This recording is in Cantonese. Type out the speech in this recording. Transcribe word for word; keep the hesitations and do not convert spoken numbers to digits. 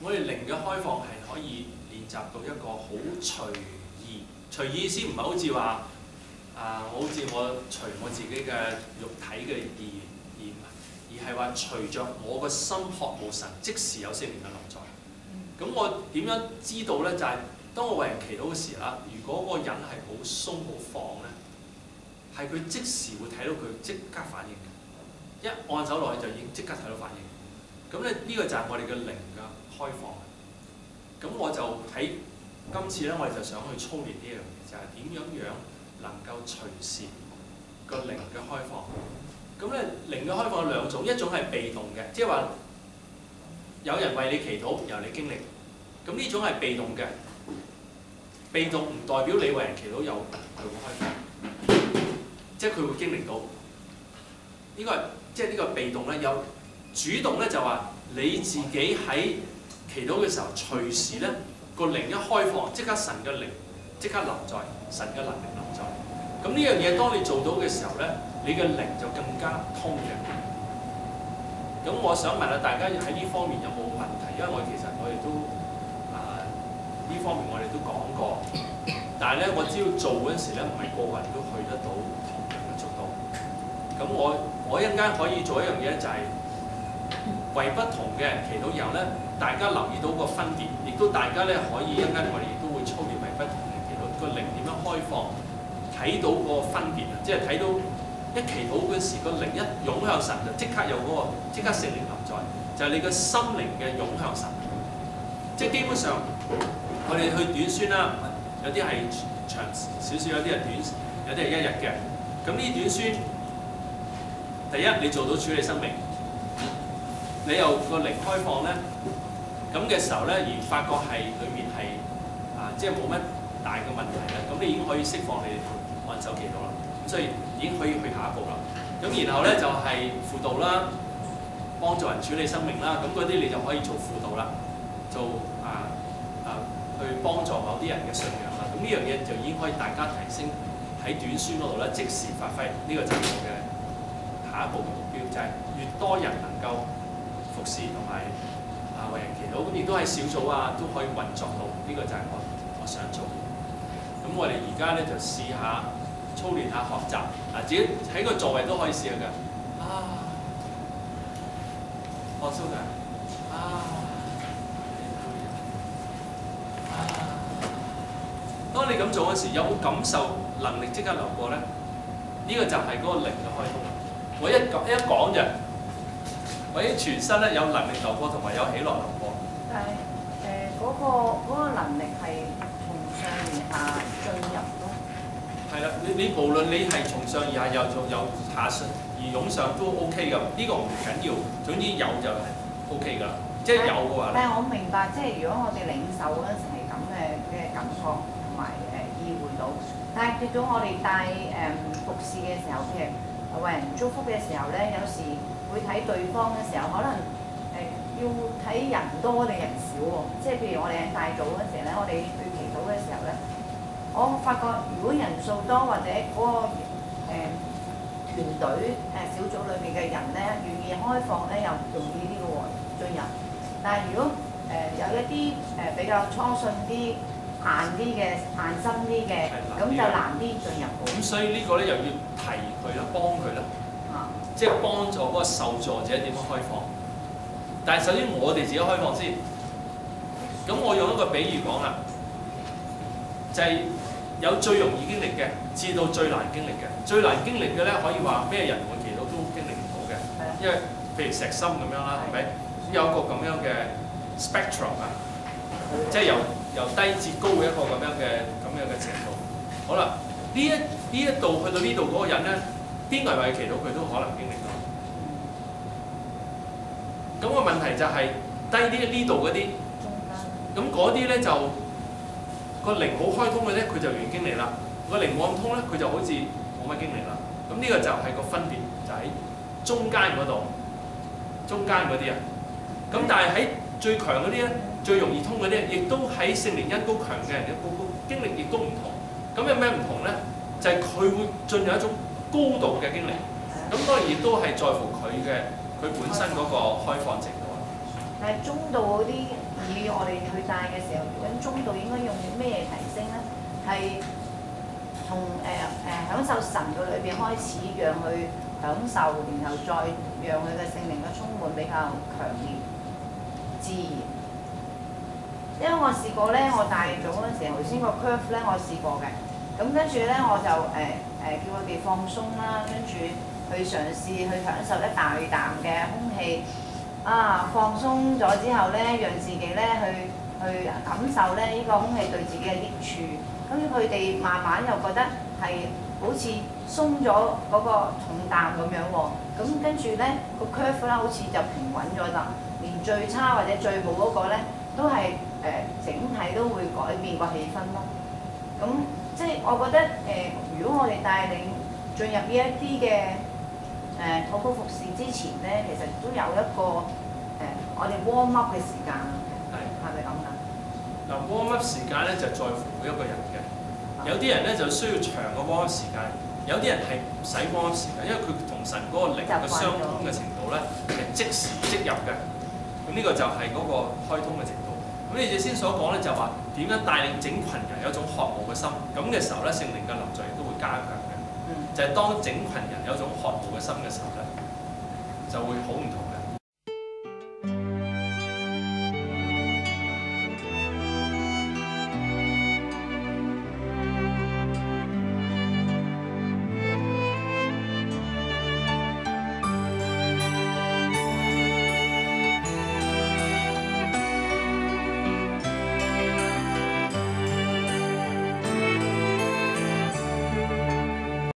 我哋靈嘅開放係可以練習到一個好隨意，隨意先唔係好似話啊，好似我隨我自己嘅肉體嘅意願而而係話隨着我個心渴慕神，即時有聖靈嘅臨在。咁我點樣知道咧？就係、是、當我為人祈禱嘅時啦，如果嗰個人係好鬆好放咧，係佢即時會睇到佢即刻反應嘅，一按手落去就已經即刻睇到反應。咁咧呢個就係我哋嘅靈嘅開放。咁我就喺今次咧，我哋就想去操練呢樣嘢，就係、是、點樣樣能夠隨時個靈嘅開放。咁咧靈嘅開放有兩種，一種係被動嘅，即係話有人為你祈禱，由你經歷。咁呢種係被動嘅，被動唔代表你為人祈禱有佢會開放，即係佢會經歷到。呢、這個係即係呢個被動咧，有主動咧就話你自己喺祈禱嘅時候，隨時咧個靈一開放，即刻神嘅靈即刻臨在，神嘅能力臨在。咁呢樣嘢當你做到嘅時候咧，你嘅靈就更加通嘅。咁我想問下大家喺呢方面有冇問題？因為我其實我哋都啊呢、呃、方面我哋都講過，但係咧我只要做嗰陣時咧，唔係個個人都去得到同樣嘅速度。咁我我一陣間可以做一樣嘢咧，就係、是、為不同嘅祈禱，然後咧大家留意到個分別，亦都大家咧可以一陣間我哋亦都會操練為不同嘅祈禱，個靈點樣開放，睇到個分別啊，即係睇到。一祈禱嗰時，個靈一湧向神就即刻有嗰、那個即刻聖靈臨在，就係、是、你個心靈嘅湧向神。即係基本上，我哋去短宣啦，有啲係長少少，有啲係短，有啲係一日嘅。咁呢短宣，第一你做到處理生命，你又個靈開放咧，咁嘅時候咧，而發覺係裡面係啊，即係冇乜大嘅問題咧，咁你已經可以釋放你按手祈禱啦。所以已經可以去下一步啦。咁然後咧就係、是、輔導啦，幫助人處理生命啦。咁嗰啲你就可以做輔導啦，做啊啊去幫助某啲人嘅信仰啦。咁呢樣嘢就已經可以大家提升喺短宣嗰度咧，即時發揮。呢、這個就係我嘅下一步嘅目標，就係、是、越多人能夠服侍同埋啊為人祈禱，咁亦都喺小組啊都可以運作到。呢、這個就係我我想做嘅。咁我哋而家咧就試下。操練下學習，嗱自己喺個座位都可以試下㗎。啊，放鬆㗎。啊，啊，當你咁做嗰時，有冇感受能力即刻流過咧？呢、這個就係嗰個靈嘅開通。我一講一講就，我啲全身咧有能力流過，同埋有喜樂流過。 但係誒嗰個嗰、那個能力係從上而下進入咯。 係啦，你你無論你係從上而下，又從由下上而湧上都 OK 㗎，呢、這個唔緊要，總之有就係 OK 㗎啦。即係有嘅話咧。但係我明白，即係如果我哋領受嗰陣時係咁嘅嘅感覺同埋誒意會到，但係結咗我哋帶誒服侍嘅時候，譬如為人祝福嘅時候咧，有時會睇對方嘅時候，可能誒、呃、要睇人多定人少喎。即係譬如我哋喺大組嗰陣時咧，我哋去祈禱嘅時候咧。我發覺，如果人數多或者嗰、那個誒、呃、團隊誒、呃、小組裏邊嘅人咧，願意開放咧，又容易啲嘅喎進入。但係如果誒、呃、有一啲誒、呃、比較初信啲、硬啲嘅、硬心啲嘅，咁就難啲進入。咁所以呢個咧又要提佢啦，幫佢啦，啊、即係幫助嗰個受助者點樣開放。但係首先我哋自己開放先。咁我用一個比喻講啦，就係、是。有最容易經歷嘅，至到最難經歷嘅。最難經歷嘅咧，可以話咩人會祈禱都經歷唔到嘅。係啊。因為譬如石心咁樣啦，係咪？咁有一個咁樣嘅 spectrum 啊，即係由由低至高嘅一個咁樣嘅咁樣嘅程度。好啦，呢一呢一度去到呢度嗰個人咧，邊個係為祈禱佢都可能經歷到。咁、那個問題就係、是、低啲呢度嗰啲，咁嗰啲咧就。個靈好開通嘅咧，佢就願經歷啦；個靈冇咁通咧，佢就好似冇乜經歷啦。咁呢個就係個分別，就喺、是、中間嗰度，中間嗰啲啊。咁但係喺最強嗰啲咧，最容易通嗰啲，亦都喺聖靈恩膏強嘅人嘅個個經歷亦都唔同。咁有咩唔同咧？就係、是、佢會進入一種高度嘅經歷。咁當然亦都係在乎佢嘅佢本身嗰個開放程度。但係中度嗰啲，以要我哋去帶嘅時候，究竟中道應該用咩提升咧？係從誒誒享受神嘅裏邊開始，讓佢享受，然後再讓佢嘅聖靈嘅充滿比較強烈、自然。因為我試過咧，我帶組嗰陣時，頭先個 curve 咧，我試過嘅。咁跟住咧，我就誒誒、呃呃、叫佢哋放鬆啦，跟住去嘗試去享受一大啖嘅空氣。啊，放鬆咗之後咧，讓自己咧去去感受咧呢、這個空氣對自己嘅益處。咁佢哋慢慢又覺得係好似鬆咗嗰個重擔咁樣喎。咁跟住咧個 curve 啦，好似就平穩咗啦。連最差或者最好嗰個咧，都係誒、呃、整體都會改變個氣氛咯。咁即係我覺得誒、呃，如果我哋帶領進入呢一啲嘅誒禱告服侍之前咧，其實都有一個誒、呃、我哋 warm up 嘅時間，係係咪咁㗎？ 嗱 warm up 時間咧就在乎每一個人嘅，有啲人咧就需要長嘅 warm up 時間，有啲人係唔使 warm up 時間，因為佢同神嗰個靈嘅相通嘅程度咧係即時即入嘅。咁呢個就係嗰個開通嘅程度。咁你哋先所講咧就話點樣帶領整群人有一種渴慕嘅心，咁嘅時候咧聖靈嘅臨在亦都會加強嘅。嗯、就係當整群人有一種渴慕嘅心嘅時候咧，就會好唔同嘅。